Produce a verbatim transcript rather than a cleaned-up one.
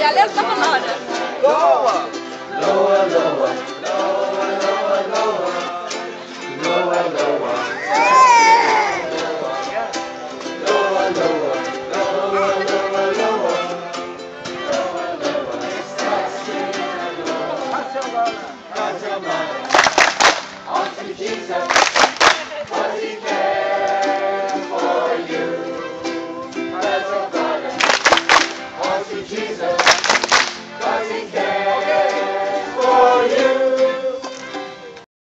olha, alerta sonora. Loa! Loa, loa, loa, loa, loa, loa, loa. Loa, loa, loa, loa, loa. Loa, loa, estás cheia, loa. Cachamana! Cachamana. On to Jesus.